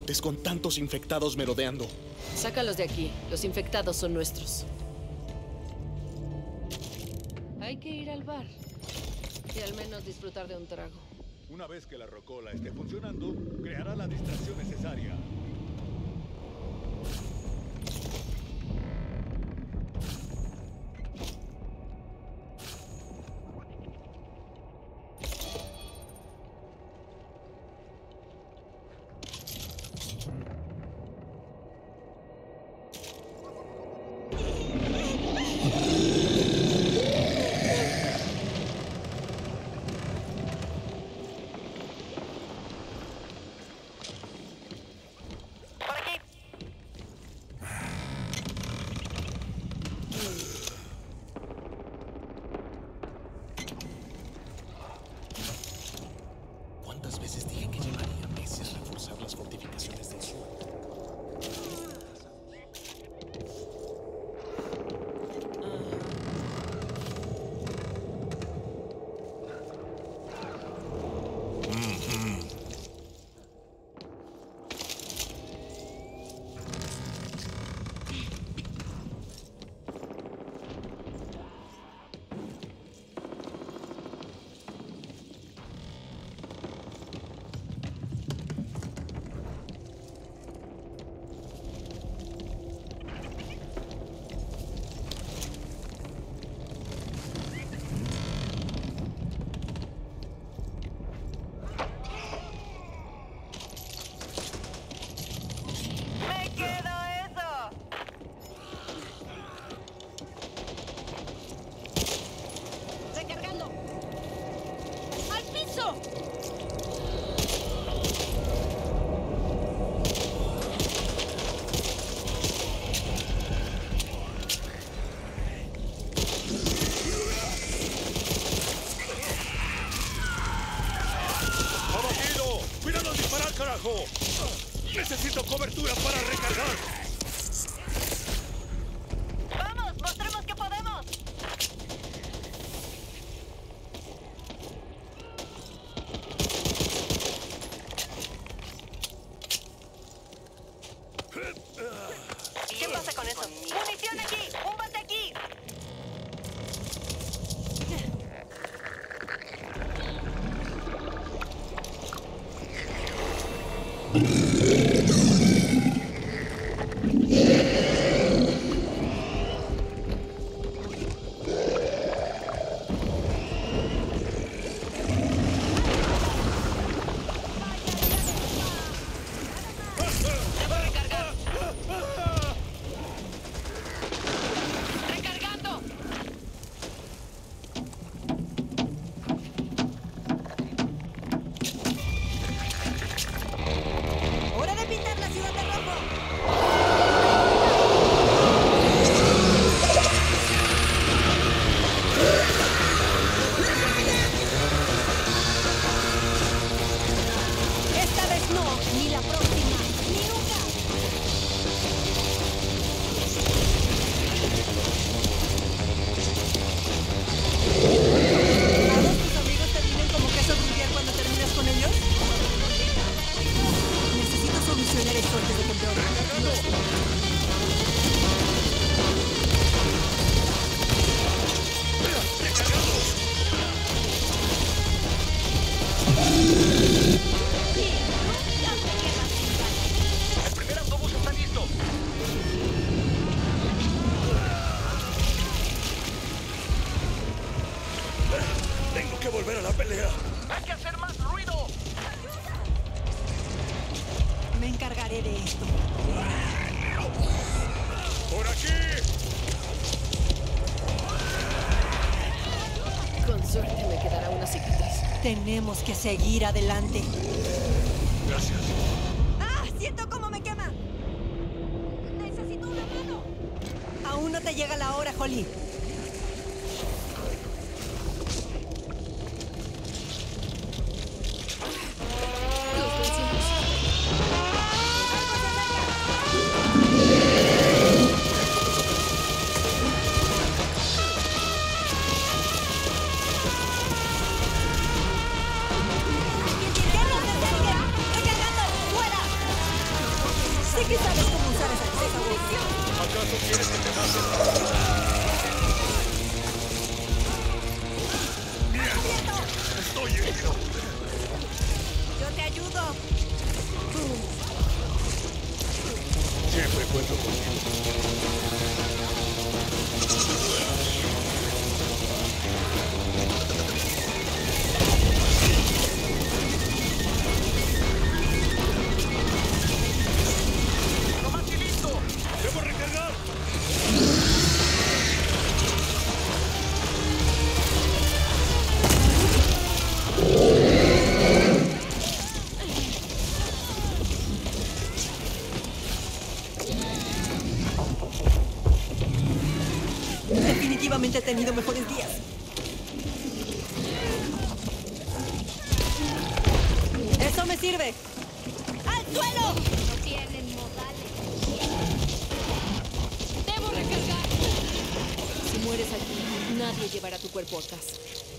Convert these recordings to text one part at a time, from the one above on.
fuertes con tantos infectados merodeando. Sácalos de aquí. Los infectados son nuestros. Hay que ir al bar. Y al menos disfrutar de un trago. Una vez que la rocola esté funcionando, creará la distracción necesaria. ¿Cuántas veces dije que llevaría meses reforzar las fortificaciones del sur? ¡Abatido! ¡Cuidado al disparar, carajo! ¡Necesito cobertura para recargar! ¡Vamos! ¡Mostremos que podemos! ¿Qué pasa con eso? ¡Munición aquí! ¡Un bate aquí! ¡Tengo que volver a la pelea! ¡Hay que hacer más ruido! Me encargaré de esto. ¡Por aquí! Con suerte me quedará una cicatriz. Tenemos que seguir adelante. Gracias. ¡Ah! ¡Siento cómo me quema! ¡Necesito una mano! Aún no te llega la hora, Holly. Los vencimos. Sé que sabes cómo usar esa cosa, Wolf. ¿Acaso quieres que te mate? ¡Mierda! ¡Estoy herido! Yo te ayudo. Siempre cuento contigo. ¡Debo recargar! Definitivamente he tenido mejores días. ¡Eso me sirve! ¡Al suelo! No tienen modales. ¡Debo recargar! Si mueres aquí, nadie llevará tu cuerpo a casa.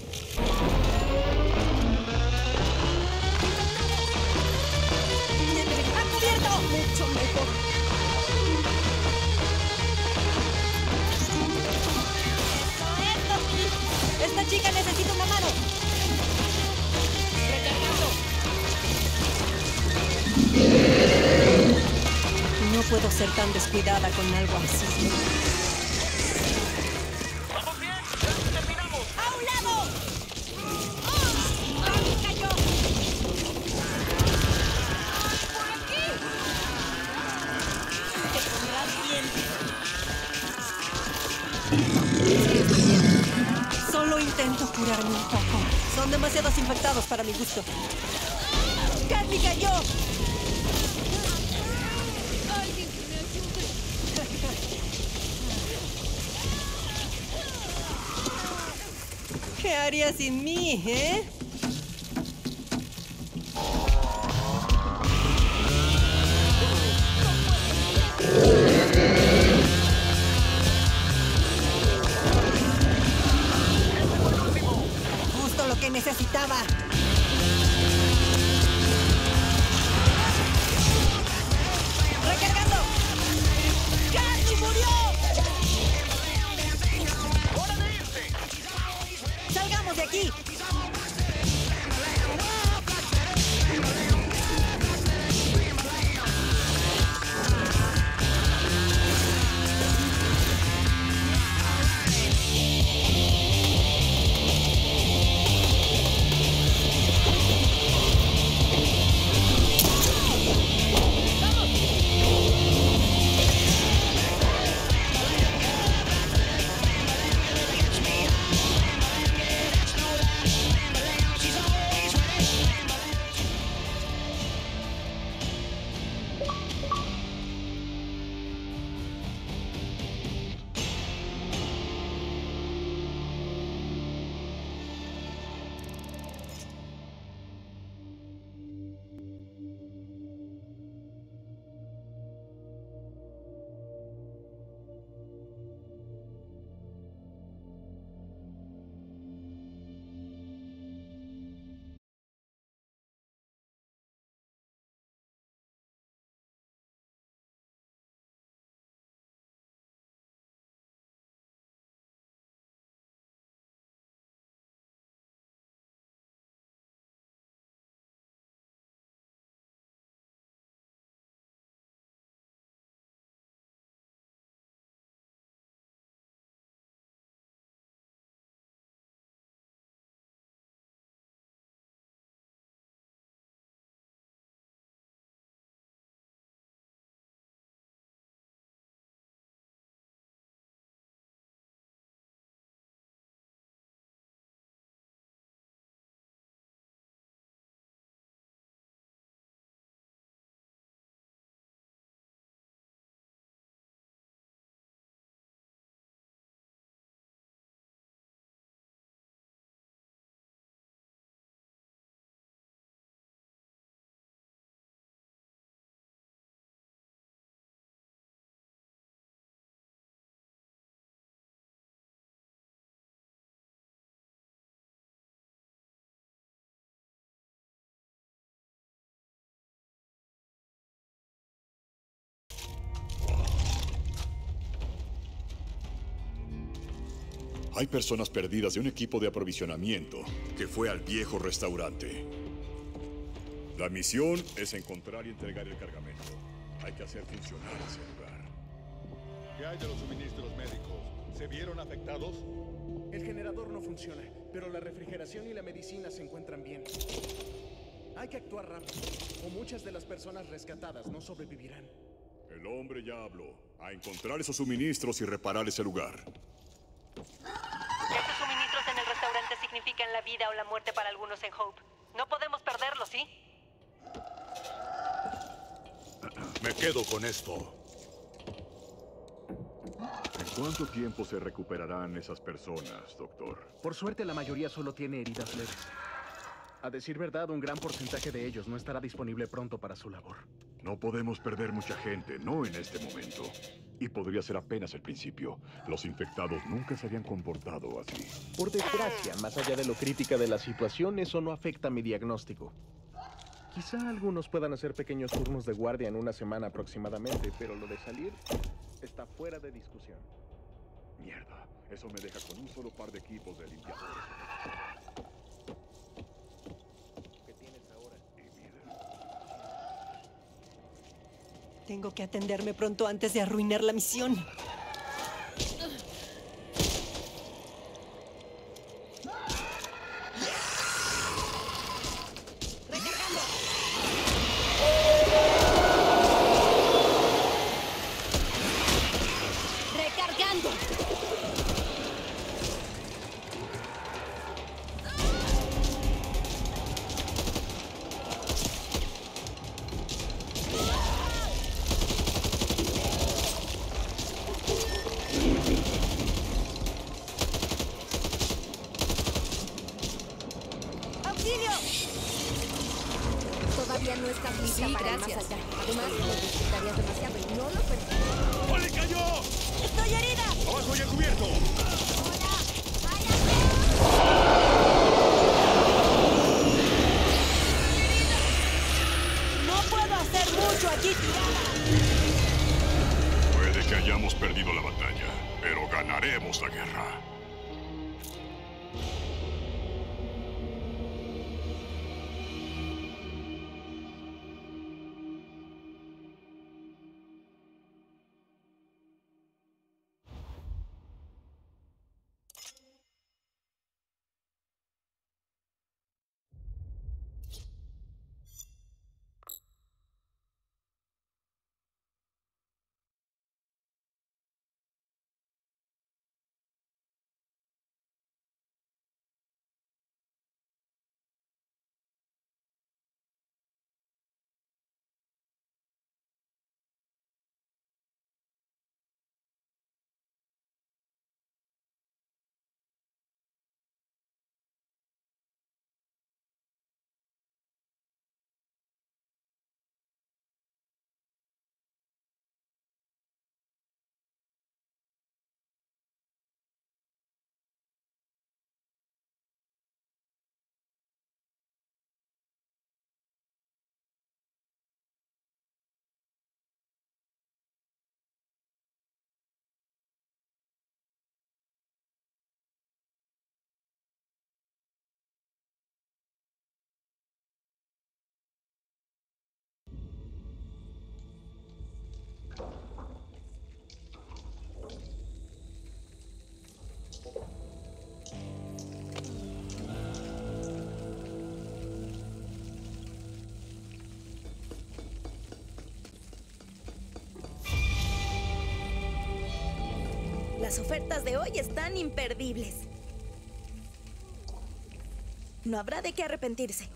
¡Ha cubierto! Mucho mejor. ¡Eso es, Loki! ¡Esta chica necesita una mano! ¡Recargando! No puedo ser tan descuidada con algo así. ¡Vamos bien! ¡Casi terminamos! ¡A un lado! ¡Oh! ¡Ah, cayó! ¡Por aquí! Te pondrás bien. Solo intento curarme un poco. Son demasiados infectados para mi gusto. ¡Carly cayó! ¡Alguien que me ayude! ¿Qué haría sin mí, eh? Justo lo que necesitaba. ¡Recargando! ¡Carly murió! ¡Salgamos de aquí! Hay personas perdidas de un equipo de aprovisionamiento que fue al viejo restaurante. La misión es encontrar y entregar el cargamento. Hay que hacer funcionar ese lugar. ¿Qué hay de los suministros médicos? ¿Se vieron afectados? El generador no funciona, pero la refrigeración y la medicina se encuentran bien. Hay que actuar rápido, o muchas de las personas rescatadas no sobrevivirán. El hombre ya habló. A encontrar esos suministros y reparar ese lugar. Esos suministros en el restaurante significan la vida o la muerte para algunos en Hope. No podemos perderlos, ¿sí? Me quedo con esto. ¿En cuánto tiempo se recuperarán esas personas, doctor? Por suerte, la mayoría solo tiene heridas leves. A decir verdad, un gran porcentaje de ellos no estará disponible pronto para su labor. No podemos perder mucha gente, no en este momento. Y podría ser apenas el principio. Los infectados nunca se habían comportado así. Por desgracia, más allá de lo crítica de la situación, eso no afecta mi diagnóstico. Quizá algunos puedan hacer pequeños turnos de guardia en una semana aproximadamente, pero lo de salir está fuera de discusión. Mierda, eso me deja con un solo par de equipos de limpiadores. ¿Qué tienes ahora? Tengo que atenderme pronto antes de arruinar la misión. ¡Recargando! ¡Auxilio! Todavía no estás lista Sí, para ir gracias. más allá. Además, lo necesitarías demasiado y no lo permito. ¡Oh, le cayó! ¡Estoy herida! ¡Abajo y a cubierto! ¡No puedo hacer mucho aquí tirada! Puede que hayamos perdido la batalla, pero ganaremos la guerra. Las ofertas de hoy están imperdibles. No habrá de qué arrepentirse.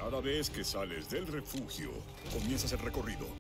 Cada vez que sales del refugio, comienzas el recorrido.